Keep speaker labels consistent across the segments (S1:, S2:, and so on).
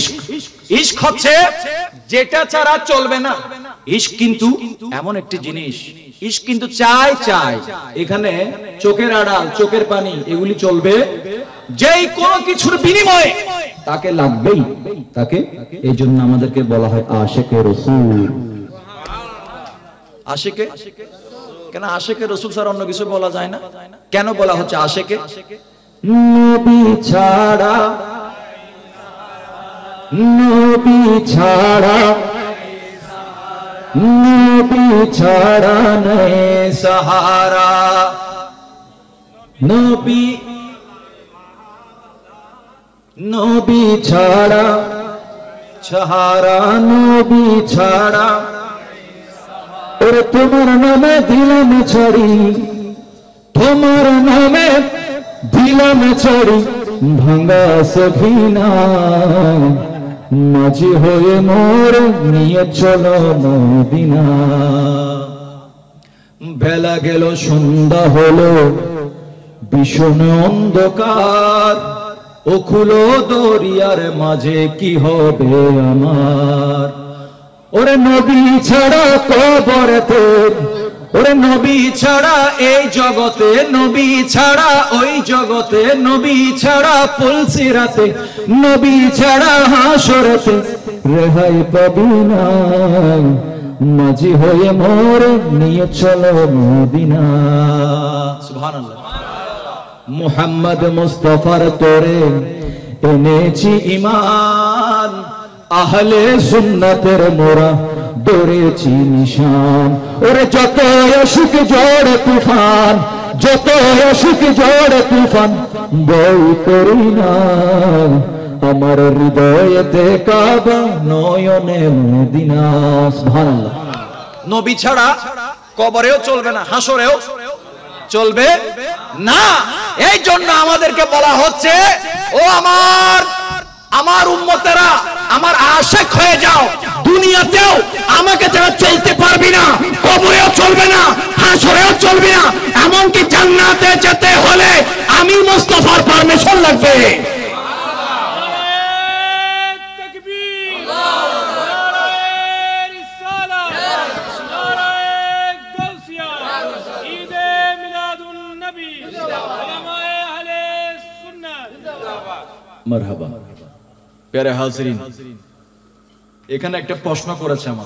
S1: ইশক ইশক হচ্ছে যেটা ছাড়া চলবে না। ইশক কিন্তু এমন একটি জিনিস, ইশক কিন্তু চাই চাই, এখানে চোখের আড়াল চোখের পানি এগুলি চলবে, যেই কোনো কিছুর বিনিময়ে তাকে লাগবেই তাকে। এই জন্য আমাদেরকে বলা হয় আশিকে রাসূল। আশিকে কেন? আশিকে রাসূল স্যার অন্য কিছু বলা যায় না কেন? বলা হচ্ছে আশিকে নবী ছাড়া, নবী ছাড়া, নবী ছাড়া নেই সাহারা। নবী নবী ছাড়া সাহারা, নবী ছাড়া। ওরে তোমার নামে দিলাম ছড়ি, তোমার নামে দিলাম ছড়ি, ভাঙা সফিনা মাঝি হয়ে মোর নিয়ে চলো মদিনা। বেলা গেল সন্ধ্যা হলো, ভীষণ অন্ধকার, ও খুলো দরিয়ার মাঝে কি হবে আমার। ওরে নবী ছাড়া কবরেতে, ওরে নবী ছাড়া এই জগতে, নবী ছাড়া ওই জগতে, নবী ছাড়া পুলসিরাতে, নবী ছাড়া হাসরেতে রেহাই পাবি না, মাঝি হয়ে মোর নিয়ে চলো মদিনা। সুবহানাল্লাহ। মুহাম্মদ মুস্তাফার তোরে এনেছি ঈমান, আহলে সুন্নাতের মোরা ধরেছি নিশান। ওরে যত অসুখ ঝড় তুফান, যত অসুখ ঝড় তুফান বই করি না, আমার হৃদয়েতে কাবা নয়নে মদিনা। সুবহানাল্লাহ। নবী ছাড়া কবরেও চলবে না, হাসরেও চলবে না। এই জন্য আমাদেরকে বলা হচ্ছে, ও আমার উম্মতেরা, আমার আশিক হয়ে যাও। দুনিয়াতেও আমাকে ছাড়া চলতে পারবি না, কবরেও চলবে না, হাসরেও চলবে না, এমনকি জান্নাতে যেতে হলে আমি মুস্তাফার পারমিশন লাগবে। মারহাবা। প্যারে হাজরিন, এখানে একটা প্রশ্ন করেছে আমার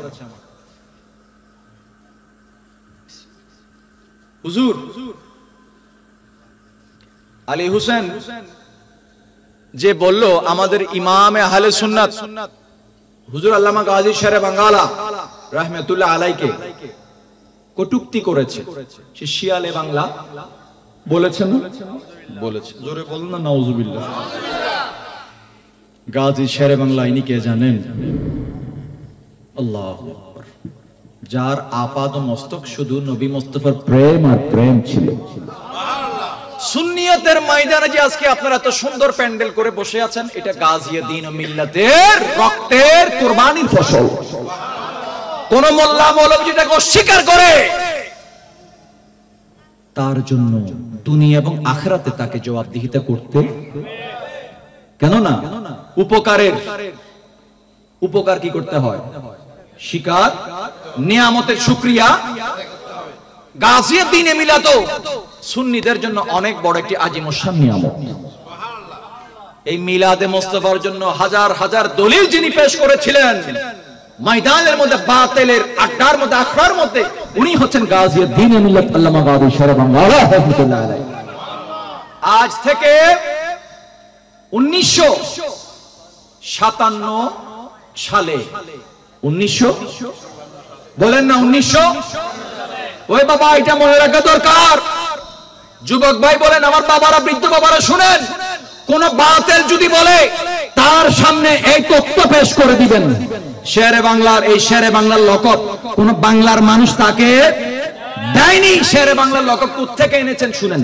S1: হুজুর, আলী হোসেন যে বলল আমাদের ইমামে আহলে সুন্নাত হুজুর আল্লামা গাজী শেরে বাঙ্গালা রাহমাতুল্লাহ আলাইকে কটূক্তি করেছে, সে শিয়ালে বাংলা বলেছেন না? বলেছে। জোরে বলুন না নাউজুবিল্লাহ। গাজী শেরে বাংলা ইনি কে জানেন? আল্লাহু আকবার। যার আপাদ মস্তক শুধু নবী মুস্তাফার প্রেম আর প্রেম ছিল। সুন্নিয়তের ময়দানে যে আজকে আপনারা এত সুন্দর প্যান্ডেল করে বসে আছেন, এটা গাজিয়ে দ্বীন ও মিল্লাতের রক্তের কুরবানির ফসল। কোন মোল্লা মৌলভী যেটাকে অস্বীকার করে, তার জন্য দুনিয়া এবং আখিরাতে তাকে জবাবদিহিতা করতে, কেননা উপকার কি করতে হয়? শিকার, নিয়ামতের শুকরিয়া। গাজিয়ে দ্বীনে মিলাত সুন্নিদের জন্য অনেক বড় একটি আজিমুশান নিয়ামত। এই মিলাদে মুস্তাফার জন্য হাজার হাজার দলিল যিনি পেশ করেছিলেন, ময়দানের মধ্যে বাতিলের আড্ডার মধ্যে আখড়ার মধ্যে, উনি হচ্ছেন গাজিয়ে দ্বীনে মিলাত আল্লামা গাজী শেরে বাঙ্গালা রাহমাতুল্লাহ আলাইহি। আজ থেকে 1957 সালে, 1900 বলেন না, 1900, ওই বাবা এটা মনে রাখা দরকার। যুবক ভাই বলেন, আমার বাবারা, বৃদ্ধ বাবারা শুনেন, কোন বাতিল যদি বলে তার সামনে এই তথ্য পেশ করে দিবেন, শেরে বাংলার, এই শেরে বাংলার লকব কোন বাংলার মানুষ তাকে দেয়নি। শেরে বাংলার লকব কোত্থেকে এনেছেন শুনেন।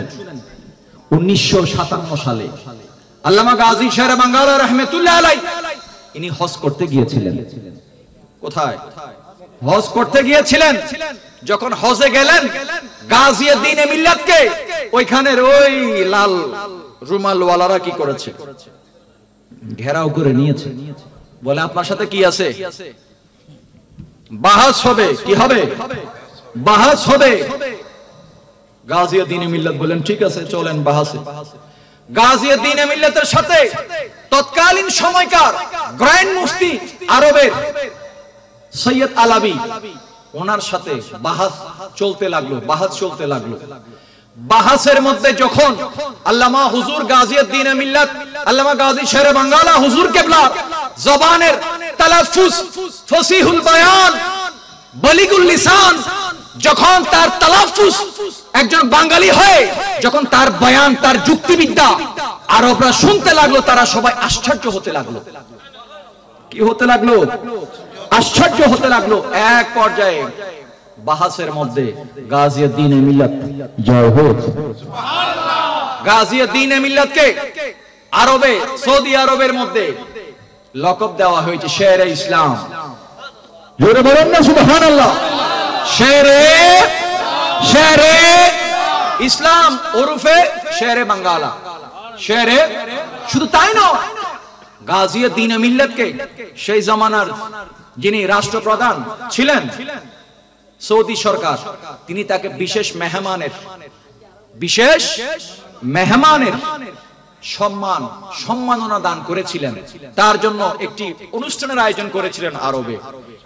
S1: 1957 সালে আল্লামা গাজী শেরে বাঙ্গালা রাহমাতুল্লাহ আলাইহি ইনি হজ করতে গিয়েছিলেন। কোথায় হজ করতে গিয়েছিলেন? যখন হজে গেলেন, গাজিয়ে দ্বীনে মিল্লাতকে ওইখানের ওই লাল রুমাল ওয়ালারা কি করেছে? ঘেরাও করে নিয়েছে। বলে আপনার সাথে কি আছে? বাহাস হবে। কি হবে? বাহাস হবে। গাজিয়া দ্বীন-ই মিল্লাত বলেন ঠিক আছে চলেন বাহাসে। গাজিয়া দ্বীন-ই মিল্লাতের সাথে তৎকালীন সময়কার গ্র্যান্ড মুফতি আরবের সৈয়দ আলাবি, ওনার সাথে বাহাস চলতে লাগলো। বাহাসের মধ্যে যখন আল্লামা হুজুর গাজিয়া দ্বীন-ই মিল্লাত আল্লামা গাজী শেরে বাঙ্গালা হুজুর কেবলা জবানের তালাফুজ, ফসিহুল বয়ান, বলিগুল লিসান, যখন তার তালাফুজ একজন বাঙালি হয়ে যখন তার বয়ান, তার যুক্তিবিদ্যা আরবরা শুনতে লাগলো, তারা সবাই আশ্চর্য হতে লাগলো। কি হতে লাগলো? আশ্চর্য হতে লাগলো। এক পর্যায়ে বাহাসের মধ্যে গাজিয়া দ্বীন-ই মিল্লাত জয় হোক। গাজিয়া দ্বীন-ই মিল্লাতকে আরবে, সৌদি আরবের মধ্যে লকব দেওয়া হয়েছে শেরে ইসলাম। জোরে বলেন না সুবহানাল্লাহ। শেরে ইসলাম ওরফে শেরে বাঙ্গালা। শেরে শুধু তাই নয়, গাজিয়া দ্বীন-ই মিল্লাতকে সেই জামানার যিনি রাষ্ট্রপ্রধান ছিলেন সৌদি সরকার, তিনি তাকে বিশেষ মেহমানের সম্মাননা দান করেছিলেন। তার জন্য একটি অনুষ্ঠানের আয়োজন করেছিলেন আরবে।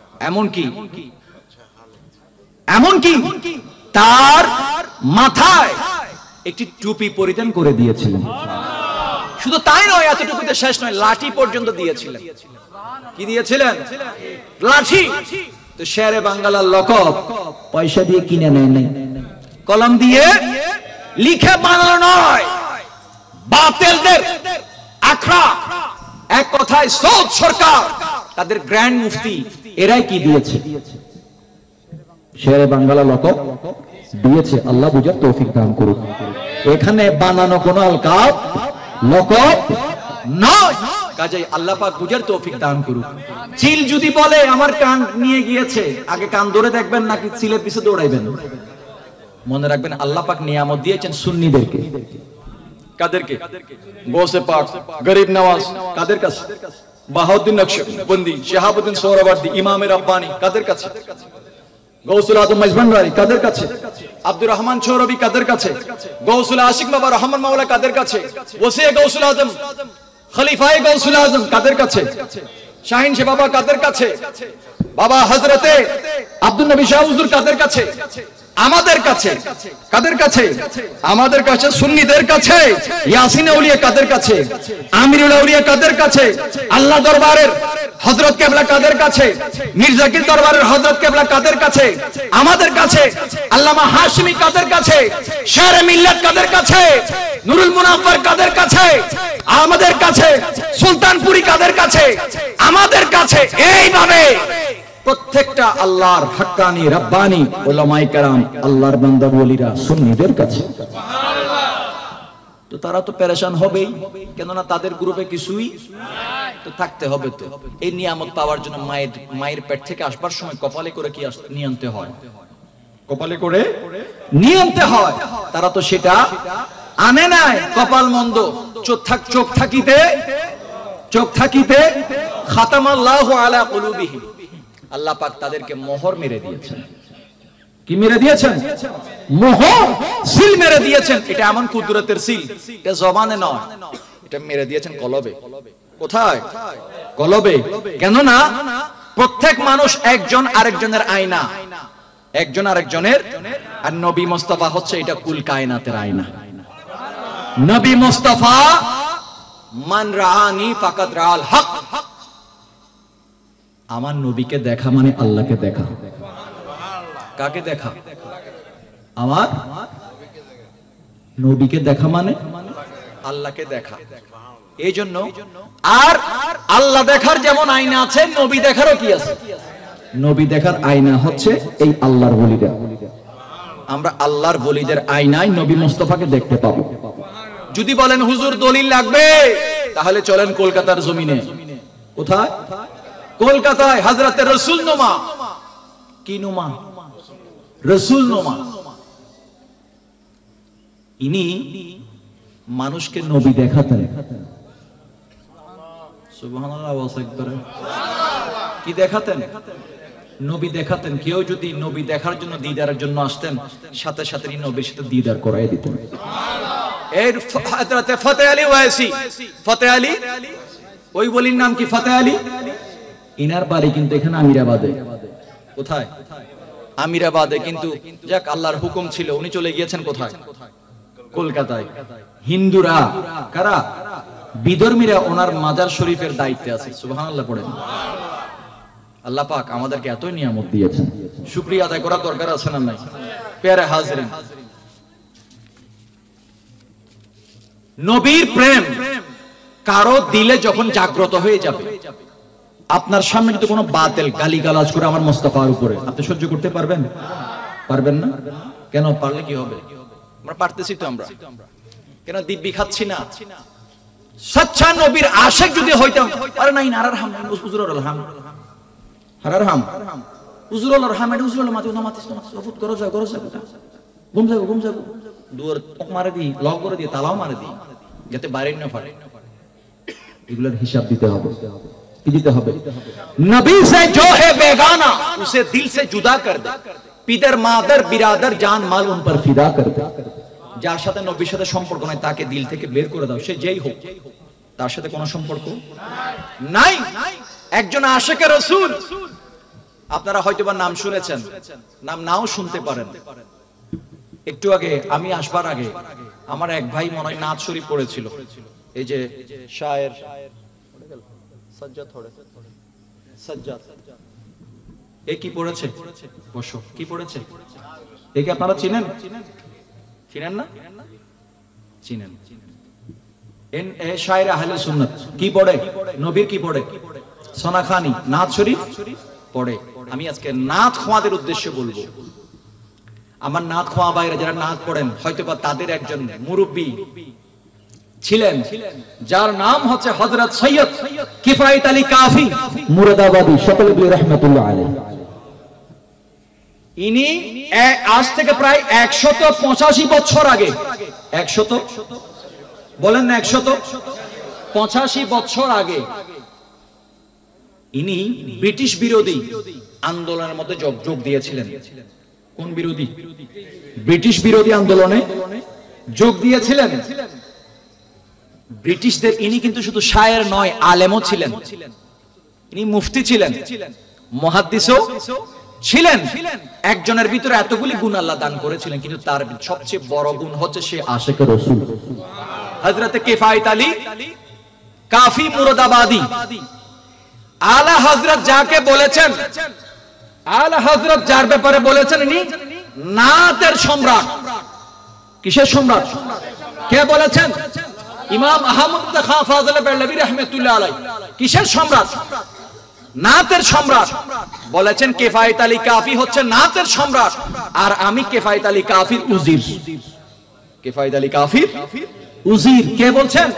S1: এমনকি তার মাথায় একটি টুপি পরিধান করে দিয়েছিলেন। শুধু তাই নয়, এতটুকুতে শেষ নয়, লাঠি পর্যন্ত দিয়েছিলেন। কি দিয়েছিলেন? লাঠি। তো শেরে বাঙ্গালার লকব পয়সা দিয়ে কিনে নেয় নাই, কলম দিয়ে লিখে বানানো নয়, বাতিলদের আখড়া, এক কথায় সৌদ সরকার, তাদের গ্র্যান্ড মুফতি, এরাই কি দিয়েছে? শেরে বাঙ্গালা লকব দিয়েছে। আল্লাহ বুঝার তৌফিক দান করুক। এখানে বানানো কোন আলকাব লকব নয়। কাজেই আল্লাহ পাক বুঝার তৌফিক দান করুক। চিল যদি বলে আমার কান নিয়ে গিয়েছে, আগে কান ধরে দেখবেন নাকি চিলের পিছে দৌড়াইবেন? মনে রাখবেন আল্লাহ পাক নিয়ামত দিয়েছেন সুন্নিদেরকে। কাদেরকে? গৌসে পাক, গরিব নওয়াজ, কাদের কাছে? বাহাউদ্দিন নকশবন্দি, শাহাবুদ্দিন সোহরাওয়ার্দী, ইমাম রাব্বানি, কাদের কাছে? গৌসুল আজম মজবন্দারি, কাদের কাছে? আব্দুর রহমান চৌরবি, কাদের কাছে? গৌসুল আশিক বাবা রহমান মাওলা, কাদের কাছে? ওসিয়ে গৌসুল আজম, খলিফায়ে গৌসুল আজম, কাদের কাছে? শাহিন শাহ বাবা, কাদের কাছে? বাবা হযরতে আব্দুল নবী শাহ হুজুর, কাদের কাছে? আমাদের কাছে। কাদের কাছে? আমাদের কাছে, সুন্নিদের কাছে। ইয়াসিন আউলিয়া কাদের কাছে? আমিরুল আউলিয়া কাদের কাছে? আল্লাহ দরবারের হযরত কেবলা কাদের কাছে? মীর জাকির দরবারের হযরত কেবলা কাদের কাছে? আমাদের কাছে। আল্লামা হাশমি কাদের কাছে? শেরে মিল্লাত কাদের কাছে? নুরুল মুনাফফর কাদের কাছে? আমাদের কাছে। সুলতানপুরি কাদের কাছে? আমাদের কাছে। এইভাবে প্রত্যেকটা আল্লাহর হাক্কানি রাব্বানি উলামায়ে কেরাম, আল্লাহর বান্দা ওলিরা সুন্নিদের কাছে। তো তারা তো পেরেশান হবেই, কেননা তাদের গ্রুপে কিছুই তো থাকতে হবে। তো এই নিয়ামত পাওয়ার জন্য মায়ের পেট থেকে আসবার সময় কপালে করে কি নিয়ে আনতে হয়? কপালে করে নিয়ে আনতে হয়। তারা তো সেটা আনে নাই। কপাল মন্দ, চোখ থাকিতে খাতামাল্লাহু আলা কুলুবিহিম, আল্লাহ পাক তাদেরকে মোহর মেরে দিয়েছেন। কি মেরে দিয়েছেন? মোহর, সিল মেরে দিয়েছেন। এটা এমন কুদরতের সিল, এটা জবানে নয়, এটা মেরে দিয়েছেন কলবে। কোথায়? কলবে। কেননা প্রত্যেক মানুষ একজন আরেকজনের আয়না, একজন আরেকজনের। আর নবী মুস্তাফা হচ্ছে এটা কুল কায়নাতের আয়না। নবী মুস্তাফা মান রাআনি ফাকাদ রাআল হক, আমার নবীকে দেখা মানে আল্লাহকে দেখা। কাকে দেখা? আমার নবীকে দেখা মানে আল্লাহকে দেখা। এই জন্য আর আল্লাহ দেখার যেমন আয়না আছে, নবী দেখারও কি আছে? নবী দেখার আয়না হচ্ছে এই আল্লাহর ওলিরা। আমরা আল্লাহর ওলিদের আয়নায় নবী মুস্তাফাকে দেখতে পাবো। যদি বলেন হুজুর দলিল লাগবে, তাহলে চলেন কলকাতার জমিনে। কোথায়? কলকাতায় হযরতে রাসূল নুমা। কি নুমা? রাসূল নুমা। ইনি মানুষকে নবী দেখাতেন। সুবহানাল্লাহ ওয়া আকবার। কি দেখাতেন? নবী দেখাতেন। কেউ যদি নবী দেখার জন্য দিদারের জন্য আসতেন, সাথে সাথে নবীর সাথে দিদার করাই দিতেন। এর হযরত ফতে আলী ওয়াইসি, ফতে আলী ওই ওলির নাম কি? ফতে আলী। ইনার বাড়ি কিন্তু এখানে আমিরাবাদে। কোথায়? আমিরাবাদে। কিন্তু যাক, আল্লাহর হুকুম ছিল, উনি চলে গিয়েছেন কোথায়? কলকাতায়। হিন্দুরা, কারা? বিধর্মীরা ওনার মাজার শরীফের দায়িত্বে আছে। সুবহানাল্লাহ পড়েন। আল্লাহ পাক আমাদেরকে এতই নিয়ামত দিয়েছেন, শুকরিয়া আদায় করার দরকার আছে না নাই? প্যারে হাজরিন, নবীর প্রেম কারো দিলে যখন জাগ্রত হয়ে যাবে, আপনার সামনে যদি কোনো বাতিল গালিগালাজ করে আমার মুস্তাফার উপরে, আপনি সহ্য করতে পারবেন? পারবেন না। কেন? পারলে কি হবে? আমরা পারতেছি তো। আমরা কেন দিব্যি খাচ্ছি না? সচ্চা নবীর আশিক যদি হইতাম, আরে নাই নারার হাম হুজুরুল হাম, হারার হাম হুজুরুল হাম, এটা হুজুরুল মাতি না মাতিস না, সফুত করো যাও ঘুম যাও দুয়ার মারে দি, লক করে দিয়ে তালাও মারে দি, যাতে বাইরে না পারে। এগুলোর হিসাব দিতে হবে। কি দিতে হবে? নবী সে जो है बेगाना उसे दिल से जुदा कर दे, পিতার মাদার বিরাদার জান মাল উন पर फिदा कर दे। যার সাথে নবীর সাথে সম্পর্ক নাই তাকে দিল থেকে বের করে দাও, সে যেই হোক, তার সাথে কোনো সম্পর্ক নাই। একজন আশিকে রাসূল, আপনারা হয়তোবা নাম শুনেছেন, নাম নাও শুনতে পারেন। একটু আগে, আমি আসবার আগে, আমার এক ভাই মনে হয় নাথ শরীফ পড়েছিল। এই যে শায়ের সাজ্জাদ, এ কি পড়েছে? বসো। কি পড়েছে? একে আপনারা চিনেন? চিনেন না? চিনেন। এ শায়ের আহলে সুন্নাত। কি পড়ে? নবীর কি পড়ে? সোনাখানি নাথ শরীফ পড়ে। আমি আজকে নাথ খোয়াদের উদ্দেশ্যে বলবো। আমার নাথ খোয়া ভাইরা যারা নাথ পড়েন, হয়তোবা তাদের একজন মুরব্বী ছিলেন, যার নাম হচ্ছে হযরত সৈয়দ কিফায়েত আলী কাফি মুরাদাবাদী, সকলে বলি রাহমাতুল্লাহ আলাইহি। ইনি আজ থেকে প্রায় 185 বছর আগে, 100 বলেন না, 185 বছর আগে ইনি ব্রিটিশ বিরোধী আন্দোলনের মধ্যে যোগ দিয়েছিলেন। কোন বিরোধী? ব্রিটিশ বিরোধী আন্দোলনে যোগ দিয়েছিলেন। ব্রিটিশদের ইনি কিন্তু শুধু শায়ের নয়, আলেমও ছিলেন। ইনি মুফতি ছিলেন, মুহাদ্দিসও ছিলেন। একজনের ভিতরে এতগুলি গুণ আল্লাহ দান করেছিলেন, কিন্তু তার সবচেয়ে বড় গুণ হচ্ছে সে আশিক রাসূল। হযরত কিফায়েত আলী কাফি মুরাদাবাদী আলা হযরত যাকে বলেছেন, আলা হযরত যার ব্যাপারে বলেছেন ইনি নাতের সম্রাট। কিসের সম্রাট? কে বলেছেন? ইমাম আহমদ খান ফাজলে বেরলভী রাহমাতুল্লাহ আলাইহি। কিসের সম্রাট? নাতের সম্রাট। বলেছেন কিফায়েত আলী কাফি হচ্ছে নাতের সম্রাট, আর আমি কিফায়েত আলী কাফির উজির। কিফায়েত আলী কাফির উজির। কে বলছেন?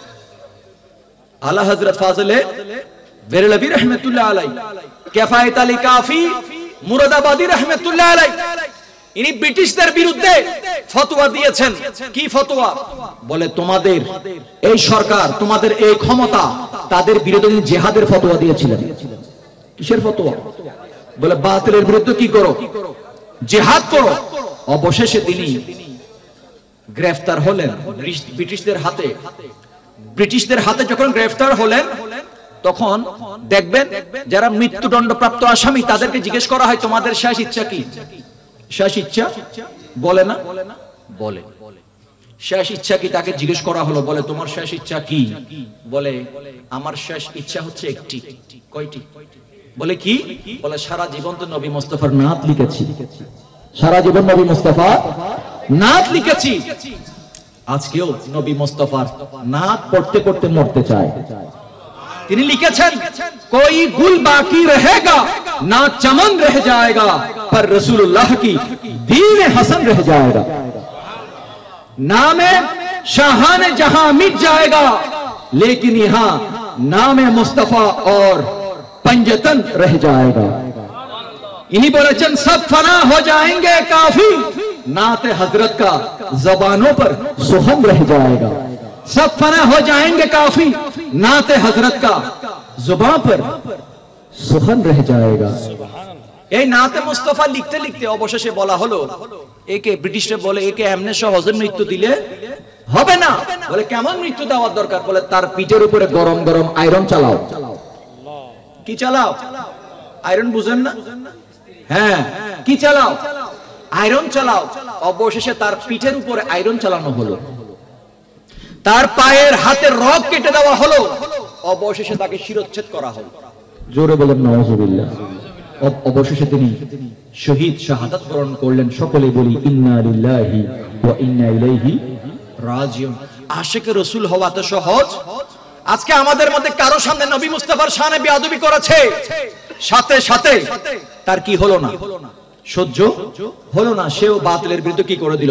S1: আলা হযরত ফাজলে বেরলভী রাহমাতুল্লাহ আলাইহি, কিফায়েত আলী কাফি মুরাদাবাদী রাহমাতুল্লাহ আলাইহি। ইনি ব্রিটিশদের বিরুদ্ধে ফতোয়া দিয়েছেন। কি ফতোয়া? বলে তোমাদের এই সরকার, তোমাদের এই ক্ষমতা, তাদের বিরুদ্ধে জিহাদের ফতোয়া দিয়েছিলেন। কিসের ফতোয়া? বলে বাতিলের বিরুদ্ধে কি করো? জিহাদ করো। অবশেষে তিনি গ্রেফতার হলেন ব্রিটিশদের হাতে। ব্রিটিশদের হাতে যখন গ্রেফতার হলেন, তখন দেখবেন যারা মৃত্যুদণ্ডপ্রাপ্ত আসামি, তাদেরকে জিজ্ঞেস করা হয় তোমাদের শেষ ইচ্ছা কি? শেষ ইচ্ছা বলে না? বলে। শেষ ইচ্ছা কি তাকে জিজ্ঞেস করা হলো, বলে তোমার শেষ ইচ্ছা কি? বলে আমার শেষ ইচ্ছা হচ্ছে একটি। কয়টি? বলে কি? বলে সারা জীবন তো নবী মুস্তাফার নাত লিখেছি, সারা জীবন নবী মুস্তাফা নাত লিখেছি, আজকেও নবী মুস্তাফার নাত পড়তে পড়তে মরতে চায়। তিনি লিখেছেন कोई गुल बाकी रहेगा ना चमन रह जाएगा पर रसूलुल्लाह की दीन हसन रह जाएगा। नामे शाहान जहां मिट जाएगा लेकिन यहां नामे मुस्तफा और पंजतन रह जाएगा। इन्हीं बोलेचन सब फना हो जाएंगे काफी नाते हजरत का जबानों पर सुहम रह जाएगा। सब फना हो जाएंगे काफी नाते हजरत का जुबान पर सुखन रह जाएगा। এই নাতে মুস্তাফা লিখতে লিখতে অবশেষে বলা হলো একে ব্রিটিশরা বলে একে এমনি সহজে মৃত্যু দিলে হবে না। বলে কেমন মৃত্যু দেওয়ার দরকার? বলে তার পিঠের উপরে গরম গরম আয়রন চালাও। কি চালাও? আয়রন বুঝেন না? হ্যাঁ, কি চালাও? আয়রন চালাও। অবশেষে তার পিঠের উপরে আয়রন চালানো হলো, তার পায়ের হাতের রগ কেটে দেওয়া হলো, অবশেষে তাকে শিরচ্ছেদ করা হলো। জোরে বলেন নাউজুবিল্লাহ। অবশেষে তিনি শহীদ শাহাদাত বরণ করলেন। সকলে বলি ইন্না লিল্লাহি ওয়া ইন্না ইলাইহি রাজিউন। আশিক রাসূল হওয়া তো সহজ। আজকে আমাদের মধ্যে কারো সামনে নবী মুস্তাফার শানে বেয়াদবি করেছে, সাথে সাথে তার কি হলো না? সহ্য হলো না। সেও বাতিলের বিরুদ্ধে কি করে দিল?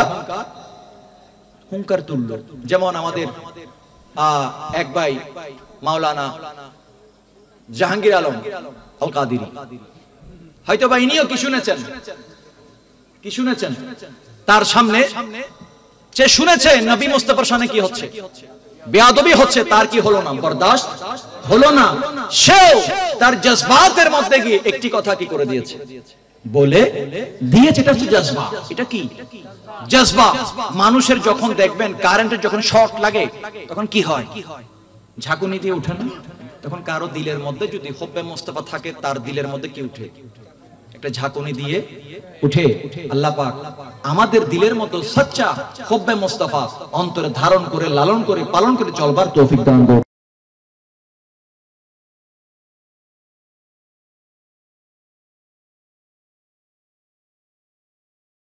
S1: হুঙ্কার তুলল। যেমন আমাদের এক ভাই মাওলানা জাহাঙ্গীর আলম আল কাদিরি, হয়তো বা ইনিও কি শুনেছেন? তার সামনে সে শুনেছে নবী মুস্তাফার শানে কি হচ্ছে, বেয়াদবি হচ্ছে। তার কি হলো না? বরদাস্ত হলো না। সেও তার জজবাতের মধ্যে গিয়ে একটি কথা কি করে দিয়েছে, বলে দিয়েছে। এটা হচ্ছে জজবা। এটা কি জজবা? মানুষের যখন দেখবেন কারেন্টের যখন শর্ট লাগে তখন কি হয়? ঝাঁকুনি দিয়ে উঠে না? তখন কারো দিলের মধ্যে যদি হুব্বে মুস্তাফা থাকে, তার দিলের মধ্যে কি উঠে? একটা ঝাঁকুনি দিয়ে উঠে। আল্লাহ পাক আমাদের দিলের মতো সচ্চা হুব্বে মুস্তাফা অন্তরে ধারণ করে, লালন করে, পালন করে চলবার তৌফিক দান করুন।